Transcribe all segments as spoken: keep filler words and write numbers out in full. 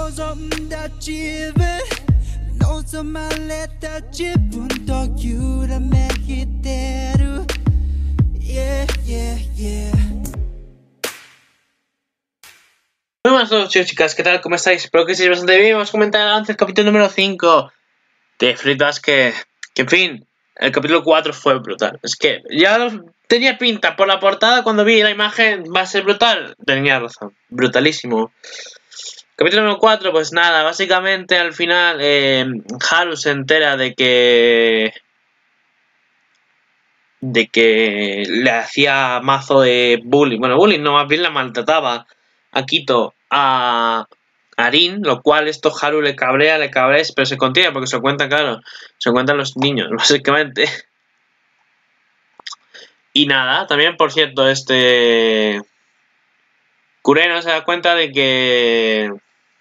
Muy buenas noches, chicas, ¿qué tal? ¿Cómo estáis? Espero que estéis bastante bien. Vamos a comentar antes el capítulo número cinco de Fruit Basket. Que en fin, el capítulo cuatro fue brutal. Es que ya tenía pinta por la portada cuando vi la imagen, va a ser brutal. Tenía razón, brutalísimo. Capítulo número cuatro, pues nada, básicamente al final eh, Haru se entera de que de que le hacía mazo de bullying. Bueno, bullying no, más bien la maltrataba a Quito, a Arin, lo cual esto Haru le cabrea, le cabrea, pero se contiene porque se lo cuentan, claro, se lo cuentan los niños, básicamente. Y nada, también por cierto, este Kureno se da cuenta de que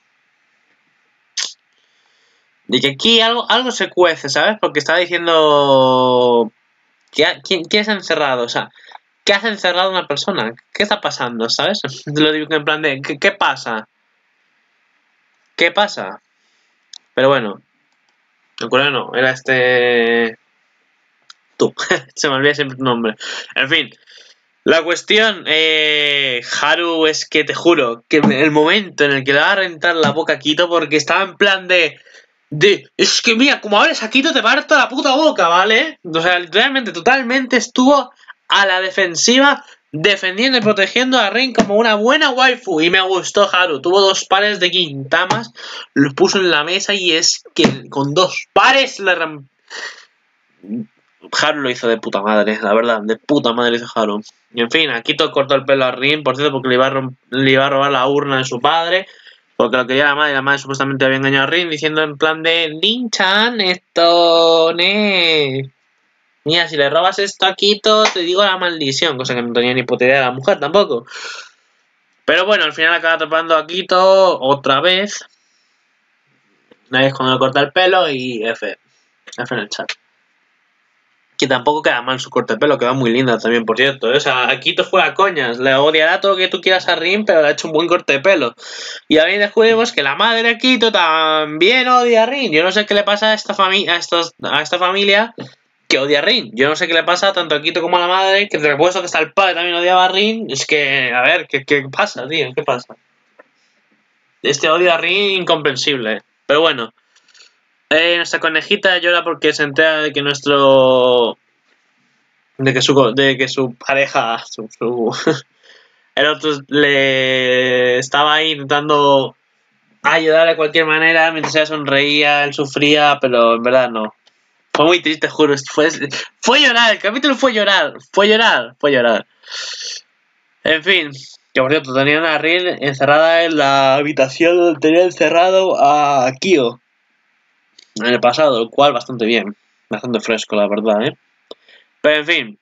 de que aquí algo, algo se cuece, ¿sabes? Porque está diciendo ¿quién, quién se ha encerrado? O sea, ¿qué hace encerrado a una persona? ¿Qué está pasando? ¿Sabes? Lo digo en plan de ¿qué, qué pasa? ¿Qué pasa? Pero bueno, el coreano era este... Tú. Se me olvida siempre tu nombre. En fin. La cuestión, eh, Haru, es que te juro que el momento en el que le va a rentar la boca a Quito, porque estaba en plan de... de es que mira, como hables a Quito te parto la puta boca, ¿vale? O sea, literalmente, totalmente estuvo a la defensiva, defendiendo y protegiendo a Rin como una buena waifu. Y me gustó Haru. Tuvo dos pares de Gintamas, los puso en la mesa y es que con dos pares le... Haru lo hizo de puta madre, la verdad, de puta madre hizo Haru. Y en fin, Akito cortó el pelo a Rin, por cierto, porque le iba a, le iba a robar la urna de su padre. Porque lo quería la madre, la madre supuestamente había engañado a Rin, diciendo en plan de Lin-chan, esto, ne. Mira, si le robas esto a Akito, te digo la maldición, cosa que no tenía ni puta idea de la mujer tampoco. Pero bueno, al final acaba atrapando a Akito otra vez. Una vez cuando le corta el pelo y F. F en el chat. Que tampoco queda mal su corte de pelo, queda muy linda también, por cierto. ¿eh? O sea, Akito fuera coñas, le odiará todo lo que tú quieras a Rin, pero le ha hecho un buen corte de pelo. Y ahora descubrimos que la madre de Akito también odia a Rin. Yo no sé qué le pasa a esta, familia, a estos, a esta familia que odia a Rin. Yo no sé qué le pasa tanto a Akito como a la madre, que te repuesto que hasta el padre también odiaba a Rin. Es que, a ver, ¿qué, qué pasa, tío? ¿Qué pasa? Este odio a Rin incomprensible. Pero bueno. Eh, nuestra conejita llora porque se entera de que nuestro... De que su, de que su pareja... Su, su, el otro le estaba ahí intentando ayudar de cualquier manera mientras ella sonreía, él sufría, pero en verdad no. Fue muy triste, juro. Fue, fue llorar, el capítulo fue llorar. Fue llorar, fue llorar. En fin, que por cierto, tenían a Rin encerrada en la habitación donde tenía encerrado a Kyo en el pasado, lo cual bastante bien, bastante fresco la verdad, ¿eh? Pero en fin,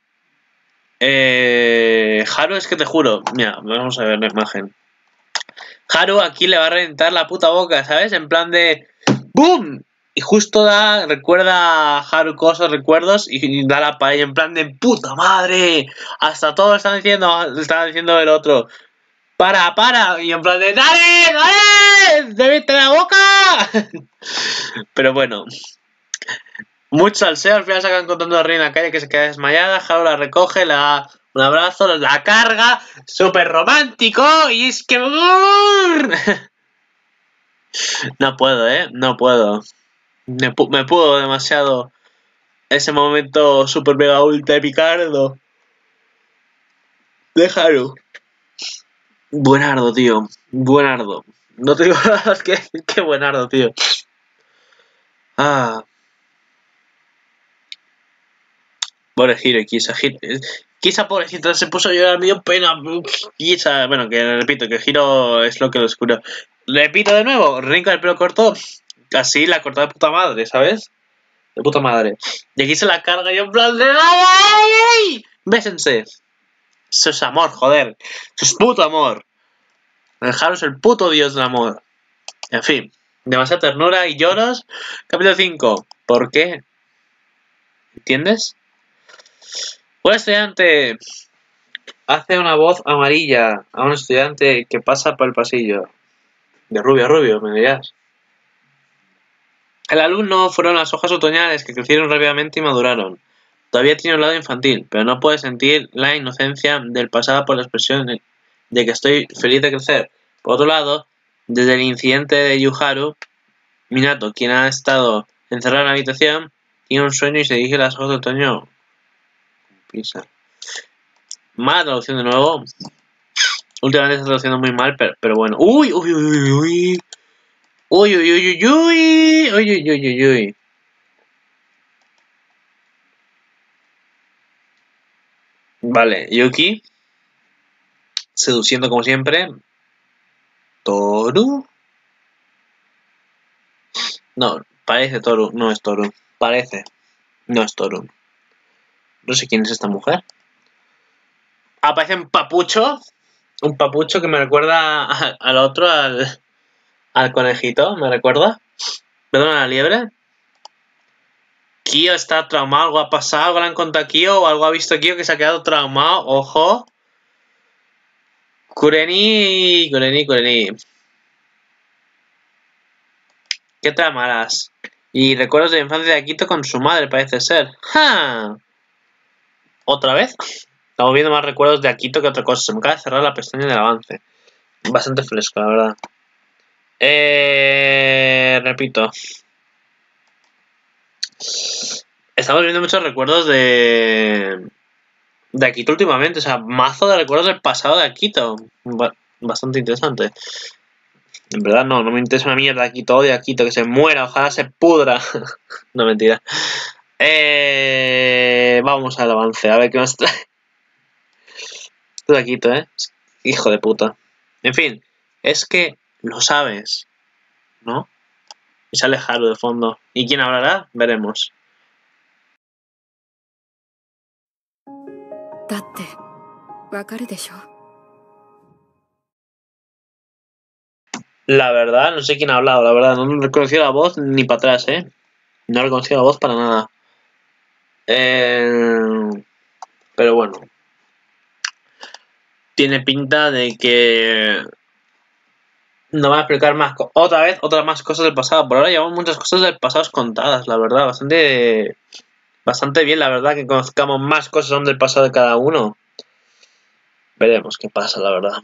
eh, Haru es que te juro, mira, vamos a ver la imagen. Haru aquí le va a reventar la puta boca, ¿sabes? En plan de ¡boom! Y justo da, recuerda a Haru cosas, recuerdos y, y da la paella en plan de ¡puta madre! Hasta todos están diciendo, están diciendo el otro ¡para, para! Y en plan de ¡dale, dale! ¡Debiste la boca! Pero bueno, mucho salseo, al final sacan contando a Rin en la calle que se queda desmayada, Haru la recoge, le da un abrazo, la carga, súper romántico, y es que... No puedo, ¿eh? No puedo. Me, pu me pudo demasiado ese momento super mega ultra picardo de Haru. Buenardo, tío. Buenardo. No te digo nada, es que, que buenardo, tío. Ah... Pobre Hiro, Kisa, Kisa pobrecita se puso a llorar, me dio pena. Kisa, bueno, que repito, que Hiro es lo que lo oscuró. Repito de nuevo, Rinka el pelo corto, así la cortó de puta madre, ¿sabes? De puta madre. Y aquí se la carga y en plan de ¡ay! Bésense. Eso es amor, joder. Eso es puto amor. El Haru es el puto dios del amor. En fin, demasiada ternura y lloros. Capítulo cinco. ¿Por qué? ¿Entiendes? Un estudiante hace una voz amarilla a un estudiante que pasa por el pasillo. De rubio a rubio, me dirás. El alumno fueron las hojas otoñales que crecieron rápidamente y maduraron. Todavía tiene un lado infantil, pero no puede sentir la inocencia del pasado por la expresión de que estoy feliz de crecer. Por otro lado, desde el incidente de Yuharu, Minato, quien ha estado encerrado en la habitación, tiene un sueño y se dirige a las hojas de otoño. Pisa. Mala traducción de nuevo. Últimamente está traduciendo muy mal, pero, pero bueno. ¡Uy! ¡Uy, uy, uy, uy! ¡Uy, uy, uy, uy, uy! ¡Uy, uy, uy, uy, uy! Vale, Yuki. Seduciendo como siempre. ¿Toru? No, parece Toru. No es Toru. Parece. No es Toru. No sé quién es esta mujer. Aparece un papucho. Un papucho que me recuerda a- al otro, al, al conejito. ¿Me recuerda? Perdón, a la liebre. Kyo está traumado, algo ha pasado, algo le han contado a Kyo o algo ha visto Kyo que se ha quedado traumado. Ojo. Kureni, Kureni, Kureni. ¿Qué tramarás? Y recuerdos de la infancia de Akito con su madre, parece ser. ¡Ja! ¿Otra vez? Estamos viendo más recuerdos de Akito que otra cosa. Se me acaba de cerrar la pestaña del avance. Bastante fresco, la verdad. Eh, repito. Estamos viendo muchos recuerdos de... De Akito últimamente. O sea, mazo de recuerdos del pasado de Akito. Ba- bastante interesante. En verdad no, no me interesa una mierda Akito. Odio a Akito, que se muera, ojalá se pudra. No, mentira. Eh, vamos al avance, a ver qué nos trae. Esto de Akito, ¿eh? Hijo de puta. En fin, es que lo sabes, ¿no? Y sale Haru de fondo. ¿Y quién hablará? Veremos. La verdad, no sé quién ha hablado, la verdad. No he reconocido la voz ni para atrás, ¿eh? No he reconocido la voz para nada. Eh, pero bueno. Tiene pinta de que no va a explicar más otra vez otras más cosas del pasado. Por ahora llevamos muchas cosas del pasado contadas, la verdad. Bastante bastante bien, la verdad, que conozcamos más cosas aún del pasado de cada uno. Veremos qué pasa, la verdad.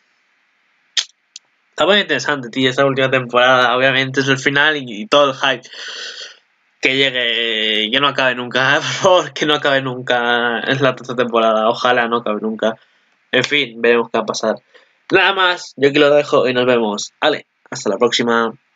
Está muy interesante, tío, esta última temporada. Obviamente es el final y, y todo el hype que llegue, que no acabe nunca, por favor, que no acabe nunca. Es la tercera temporada, ojalá no acabe nunca. En fin, veremos qué va a pasar. Nada más, yo aquí lo dejo y nos vemos. Vale, hasta la próxima.